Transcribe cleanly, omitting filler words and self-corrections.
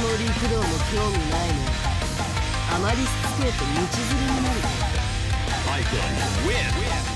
陸道も興味ないね。あまりしつけえと道連れになるぞ。 I could win.